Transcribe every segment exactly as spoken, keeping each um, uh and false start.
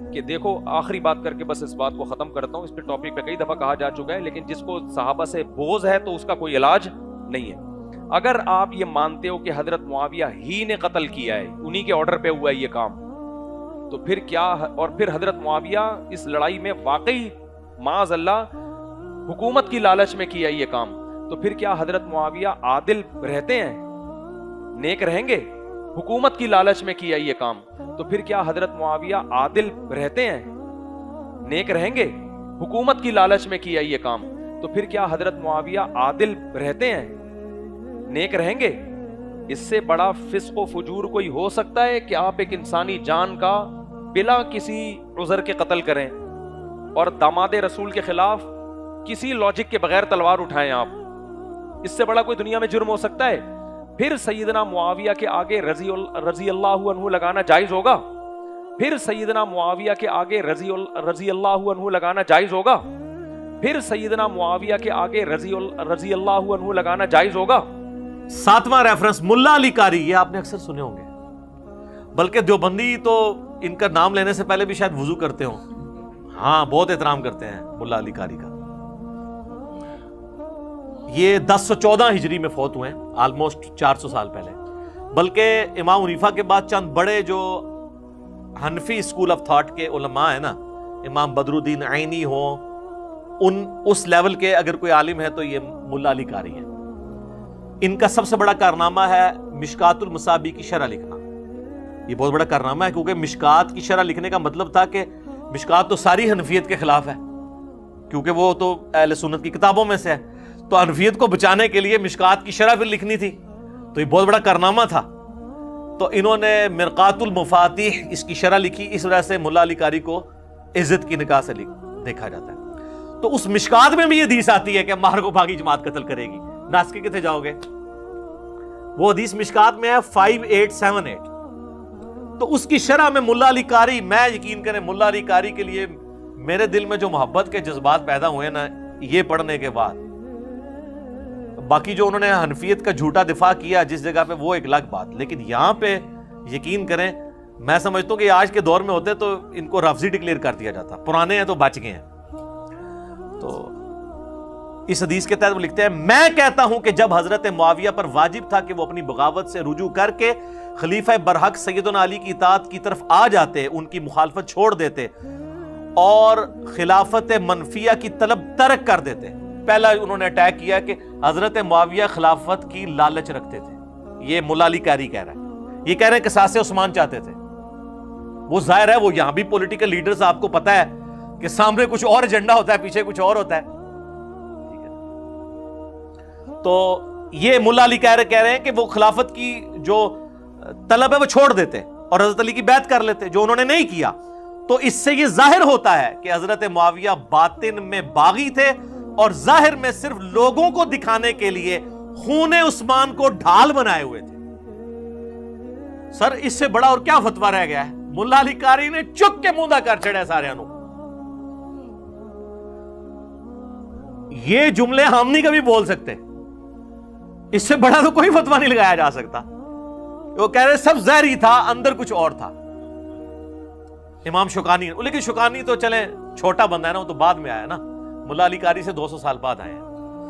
کہ دیکھو آخری بات کر کے بس اس بات کو ختم کرتا ہوں. اس پہ ٹاپک پہ کئی دفعہ کہا جا چکا ہے, لیکن جس کو صحابہ سے بغض ہے تو اس کا کوئی علاج نہیں ہے. اگر آپ یہ مانتے ہو کہ حضرت معاویہ ہی نے قتل کیا ہے, انہی کے آرڈر پہ ہوا ہے یہ کام, تو پھر کیا, اور پھر حضرت معاویہ اس لڑائی میں واقعی معاذ اللہ حکومت کی لالچ میں کیا یہ کام, تو پھر کیا حضرت معاویہ عادل رہتے ہیں, نیک رہیں گے؟ حکومت کی لالچ میں کیا یہ کام, تو پھر کیا حضرت معاویہ عادل رہتے ہیں, نیک رہیں گے؟ حکومت کی لالچ میں کیا یہ کام, تو پھر کیا حضرت معاویہ عادل رہتے ہیں, نیک رہیں گے؟ اس سے بڑا فسق و فجور کوئی ہو سکتا ہے کہ آپ ایک انسانی جان کا بلا کسی عذر کے قتل کریں اور داماد رسول کے خلاف کسی لاجک کے بغیر تلوار اٹھائیں آپ؟ اس سے بڑا کوئی دنیا میں جرم ہو سکتا ہے؟ پھر سیدنا معاویہ کے آگے رضی رضی اللہ عنہ لگانا جائز ہوگا؟ پھر سیدنا معاویہ کے آگے رضی رضی اللہ عنہ لگانا جائز ہوگا؟ پھر سیدنا معاویہ کے آگے رضی رضی اللہ عنہ لگانا جائز ہوگا؟ ساتواں ریفرنس ملا علی قاری, یہ آپ نے اکثر سنے ہوں گے, بلکہ دیوبندی تو ان کا نام لینے سے پہلے بھی شاید وضو کرتے ہوں. ہاں, بہت احترام کرتے ہیں ملا علی قاری کا. یہ دس سو چودہ ہجری میں فوت ہوئے ہیں, آلموسٹ چار سو سال پہلے. بلکہ امام حنیفہ کے بعد چند بڑے جو حنفی اسکول آف تھاٹ کے علماء ہیں نا, امام بدر الدین عینی ہوں, ان اس لیول کے اگر کوئی عالم ہے تو یہ ملا علی قاری ہیں. ان کا سب سے بڑا کارنامہ ہے مشکات المصابیح کی شرح لکھنا. یہ بہت بڑا کارنامہ ہے, کیونکہ مشکات کی شرح لکھنے کا مطلب تھا کہ مشکات تو ساری حنفیت کے خلاف ہے, کیونکہ وہ تو اہل سنت کی کتابوں میں سے ہے, تو حنفیت کو بچانے کے لیے مشکات کی شرح پھر لکھنی تھی, تو یہ بہت بڑا کارنامہ تھا. تو انہوں نے مرقات المفاتیح اس کی شرح لکھی, اس وجہ سے ملا علی قاری کو عزت کی نگاہ سے دیکھا جاتا ہے. تو اس مشکات میں بھی یہ حدیث آتی ہے کہ مہر کو بھاگی جماعت قتل کرے گی. ناسکی کتنے جاؤ گے؟ وہ حدیث مشکات میں ہے فائیو ایٹ سیون ایٹ. تو اس کی شرح میں ملا علی قاری, میں یقین کریں ملا علی قاری کے لیے میرے دل میں جو محبت کے جذبات پیدا ہوئے نا یہ پڑھنے کے بعد, باقی جو انہوں نے حنفیت کا جھوٹا دفاع کیا جس جگہ پہ وہ ایک الگ بات, لیکن یہاں پہ یقین کریں میں سمجھتا ہوں کہ آج کے دور میں ہوتے تو ان کو رافضی ڈکلیئر کر دیا جاتا. پرانے ہیں تو بچ گئے ہیں. تو اس حدیث کے تحت وہ لکھتے ہیں, میں کہتا ہوں کہ جب حضرت معاویہ پر واجب تھا کہ وہ اپنی بغاوت سے رجوع کر کے خلیفہ برحق سیدنا علی کی اطاعت کی طرف آ جاتے, ان کی مخالفت چھوڑ دیتے اور خلافت منفیہ کی طلب ترک کر دیتے. پہلا انہوں نے اٹیک کیا کہ حضرت معاویہ خلافت کی لالچ رکھتے تھے. یہ ملا علی قاری کہہ رہا ہے, یہ کہہ رہے ہیں کہ قصاص عثمان چاہتے تھے. وہ ظاہر ہے وہ یہاں بھی پولیٹیکل لیڈرز, آپ کو پتا ہے کہ سامنے کچھ اور ایجنڈا ہوتا ہے, پیچھے کچھ اور ہوتا ہے. تو یہ ملا علی کہہ رہے کہہ رہے ہیں کہ وہ خلافت کی جو طلب ہے وہ چھوڑ دیتے اور حضرت علی کی بیعت کر لیتے, جو انہوں نے نہیں کیا. تو اس سے یہ ظاہر ہوتا ہے کہ حضرت معاویہ باطن میں باغی تھے اور ظاہر میں صرف لوگوں کو دکھانے کے لیے خون عثمان کو ڈھال بنائے ہوئے تھے. سر اس سے بڑا اور کیا فتویٰ رہ گیا ہے؟ ملا علی قاری نے چک کے موندا کر چڑھا سارے انو. یہ جملے ہم نہیں کبھی بول سکتے, اس سے بڑا تو کوئی فتویٰ نہیں لگایا جا سکتا. وہ کہہ رہے سب ظاہری تھا, اندر کچھ اور تھا. امام شوکانی, لیکن شوکانی تو چلیں چھوٹا بندہ ہے نا, وہ تو بعد میں آیا نا, ملا علی قاری سے دو سو سال بعد آئے ہیں.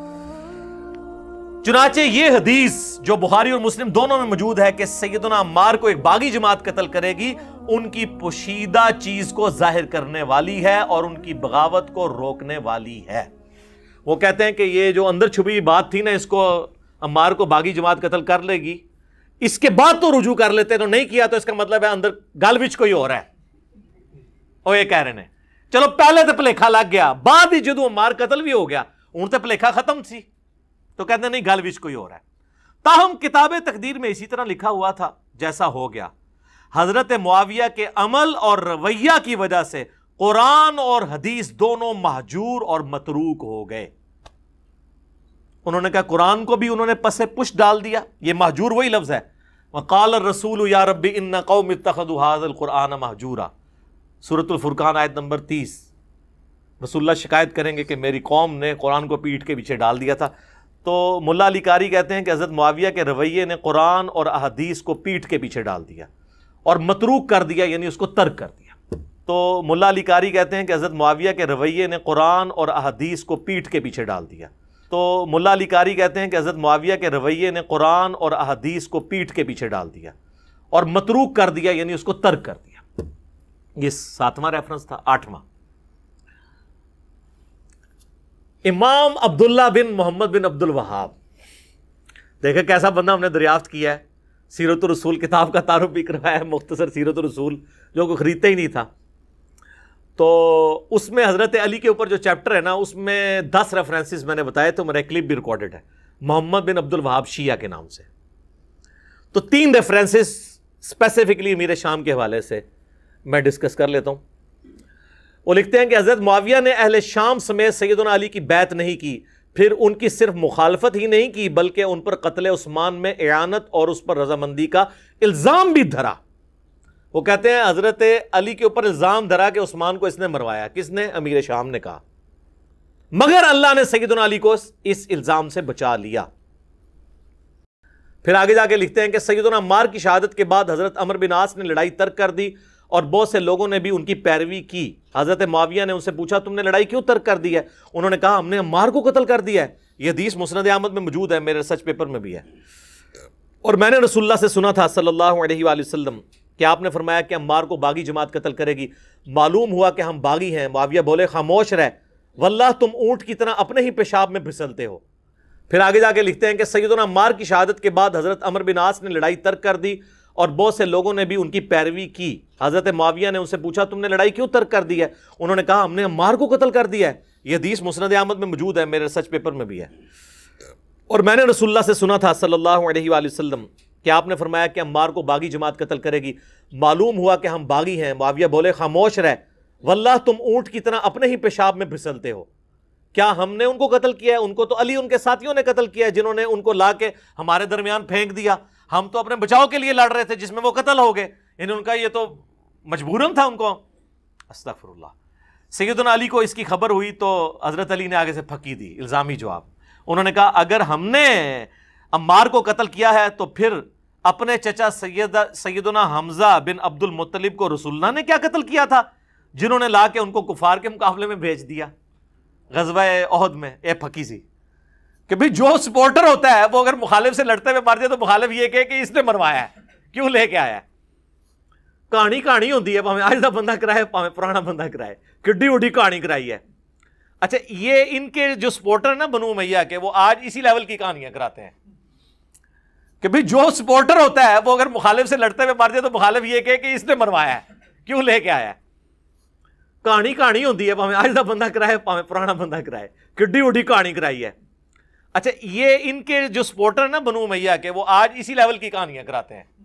چنانچہ یہ حدیث جو بخاری اور مسلم دونوں میں موجود ہے کہ سیدنا عمار کو ایک باغی جماعت قتل کرے گی, ان کی پوشیدہ چیز کو ظاہر کرنے والی ہے اور ان کی بغاوت کو روکنے والی ہے. وہ کہتے ہیں کہ یہ جو اندر چھپی بات تھی نا, اس کو عمار کو باغی جماعت قتل کر لے گی, اس کے بعد تو رجوع کر لیتے, تو نہیں کیا تو اس کا مطلب ہے اندر گل وچ کوئی اور ہے. وہ یہ کہہ رہے ہیں چلو پہلے تو پلیکھا لگ گیا, بعد ہی جدو عمار قتل بھی ہو گیا ان تے پلیکھا ختم سی, تو کہتے ہیں نہیں گل وچ کوئی اور ہے. تاہم کتاب تقدیر میں اسی طرح لکھا ہوا تھا جیسا ہو گیا. حضرت معاویہ کے عمل اور رویہ کی وجہ سے قرآن اور حدیث دونوں مہجور اور متروک ہو گئے. انہوں نے کہا قرآن کو بھی انہوں نے پس پش ڈال دیا, یہ مہجور وہی لفظ ہے. وقال الرسول یا رب ان قوم اتخذوا هذا القرآن مہجورا, سورۃ الفرقان آیت نمبر تیس. رسول اللہ شکایت کریں گے کہ میری قوم نے قرآن کو پیٹھ کے پیچھے ڈال دیا تھا. تو ملا علی قاری کہتے ہیں کہ حضرت معاویہ کے رویے نے قرآن اور احادیث کو پیٹھ کے پیچھے ڈال دیا اور متروک کر دیا, یعنی اس کو ترک کر دیا. تو ملا علی قاری کہتے ہیں کہ حضرت معاویہ کے رویے نے قرآن اور احادیث کو پیٹھ کے پیچھے ڈال دیا. تو ملا علی قاری کہتے ہیں کہ حضرت معاویہ کے رویے نے قرآن اور احادیث کو پیٹھ کے پیچھے ڈال دیا اور متروک کر دیا، یعنی اس کو ترک کر دیا. یہ ساتواں ریفرنس تھا. آٹھواں، امام عبداللہ بن محمد بن عبد الوہاب. دیکھیں کیسا بندہ ہم نے دریافت کیا ہے. سیرت الرسول کتاب کا تعارف بھی کروایا ہے، مختصر سیرت الرسول جو کوئی خریدتا ہی نہیں تھا. تو اس میں حضرت علی کے اوپر جو چیپٹر ہے نا، اس میں دس ریفرنسز میں نے بتائے، تو میرا کلپ بھی ریکارڈڈ ہے محمد بن عبد الوہاب شیعہ کے نام سے. تو تین ریفرنسز اسپیسیفکلی امیر شام کے حوالے سے میں ڈسکس کر لیتا ہوں. وہ لکھتے ہیں کہ حضرت معاویہ نے اہل شام سمیت سیدنا علی کی بیعت نہیں کی، پھر ان کی صرف مخالفت ہی نہیں کی بلکہ ان پر قتل عثمان میں اعانت اور اس پر رضامندی کا الزام بھی دھرا. وہ کہتے ہیں حضرت علی کے اوپر الزام دھرا کہ عثمان کو اس نے مروایا. کس نے؟ امیر شام نے کہا. مگر اللہ نے سیدنا علی کو اس الزام سے بچا لیا. پھر آگے جا کے لکھتے ہیں کہ سیدنا عمار کی شہادت کے بعد حضرت عمر بن عاص نے لڑائی ترک کر دی اور بہت سے لوگوں نے بھی ان کی پیروی کی. حضرت معاویہ نے ان سے پوچھا تم نے لڑائی کیوں ترک کر دی ہے؟ انہوں نے کہا ہم نے عمار کو قتل کر دیا ہے. یہ حدیث مسند احمد میں موجود ہے، میرے ریسرچ پیپر میں بھی ہے. اور میں نے رسول اللہ سے سنا تھا صلی اللہ علیہ وآلہ وسلم کہ آپ نے فرمایا کہ عمار کو باغی جماعت قتل کرے گی. معلوم ہوا کہ ہم باغی ہیں. معاویہ بولے خاموش رہ، واللہ تم اونٹ کی طرح اپنے ہی پیشاب میں پھسلتے ہو. پھر آگے جا کے لکھتے ہیں کہ سیدنا عمار کی شہادت کے بعد حضرت عمر بن عاص نے لڑائی ترک کر دی اور بہت سے لوگوں نے بھی ان کی پیروی کی. حضرت معاویہ نے ان سے پوچھا تم نے لڑائی کیوں ترک کر دی ہے؟ انہوں نے کہا ہم نے عمار کو قتل کر دیا ہے. یہ حدیث مسند احمد میں موجود ہے، میرے ریسرچ پیپر میں بھی ہے. اور میں نے رسول اللہ سے سنا تھا صلی اللہ علیہ وآلہ وسلم کہ آپ نے فرمایا کہ عمار کو باغی جماعت قتل کرے گی. معلوم ہوا کہ ہم باغی ہیں. معاویہ بولے خاموش رہ، واللہ تم اونٹ کی طرح اپنے ہی پیشاب میں پھسلتے ہو. کیا ہم نے ان کو قتل کیا ہے؟ ان کو تو علی ان کے ساتھیوں نے قتل کیا ہے جنہوں نے ان کو لا کے ہمارے درمیان پھینک دیا. ہم تو اپنے بچاؤ کے لیے لڑ رہے تھے جس میں وہ قتل ہو گئے. یعنی ان کا یہ تو مجبوراً تھا ان کو. استغفر اللہ. سیدنا علی کو اس کی خبر ہوئی تو حضرت علی نے آگے سے پھکی دی الزامی جواب. انہوں نے کہا اگر ہم نے عمار کو قتل کیا ہے تو پھر اپنے چچا سید سیدنا حمزہ بن عبد المطلب کو رسول اللہ نے کیا قتل کیا تھا جنہوں نے لا کے ان کو کفار کے مقابلے میں بھیج دیا غزوہ احد میں. اے پھکی سی کہ بھئی جو سپورٹر ہوتا ہے وہ اگر مخالف سے لڑتے ہوئے مار جائے تو مخالف یہ کہے کہ اس نے مروایا ہے، کیوں لے کے آیا ہے. کہانی کہانی ہوتی ہے، پاویں آج دا بندہ کرائے پاویں پرانا بندہ کرائے، کڈی اڈی کہانی کرائی ہے. اچھا یہ ان کے جو سپورٹر ہیں نا بنو امیہ کے، وہ آج اسی لیول کی کہانیاں کراتے ہیں کہ بھئی جو سپورٹر ہوتا ہے وہ اگر مخالف سے لڑتے ہوئے مار جائے تو مخالف یہ کہے کہ اس نے مروایا ہے، کیوں لے کے آیا ہے. کہانی کہانی ہوتی ہے، پاویں آج دا بندہ کرائے پاویں پرانا بندہ کرائے، کڈی اڈی کہانی کرائی ہے. اچھا یہ ان کے جو سپورٹر ہیں نا بنو امیہ کے، وہ آج اسی لیول کی کہانیاں کراتے ہیں